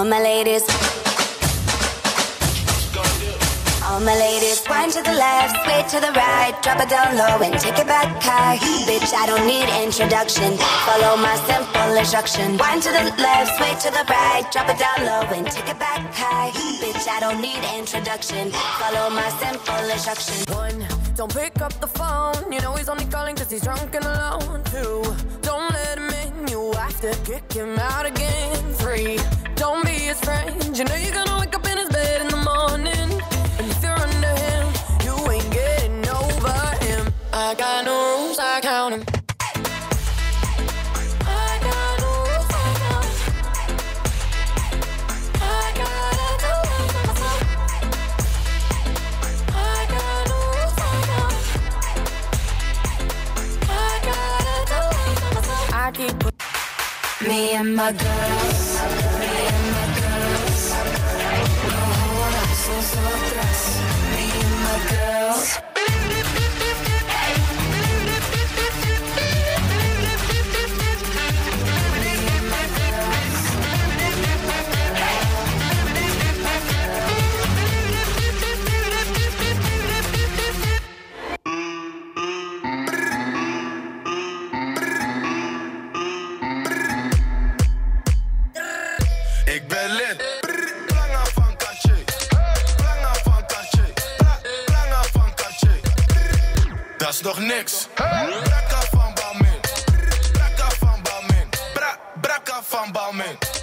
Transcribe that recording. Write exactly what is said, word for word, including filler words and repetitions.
All my ladies, all my ladies, wind to the left, sway to the right, drop it down low and take it back high. Bitch, I don't need introduction, follow my simple instruction. Wind to the left, sway to the right, drop it down low and take it back high. Bitch, I don't need introduction, follow my simple instruction. One, don't pick up the phone, you know he's only calling cause he's drunk and alone. Two, don't let him in, you have to kick him out again. Three, don't be his friend, you know you're gonna wake up in his bed in the morning. And if you're under him, you ain't getting over him. I got no rules, I count him. I got no rules, I count him. I gotta do it for myself. I got no rules, I count him. I gotta do it for myself. I keep me and my girls, me and my girls. No jodas nosotras, me and my girls. Ik ben lid. Lange van Cartier. Lange van Cartier. Lange van Cartier. Dat is nog niks. Brakka van Balmain. Brakka van Balmain. Bra, brakka van Balmain.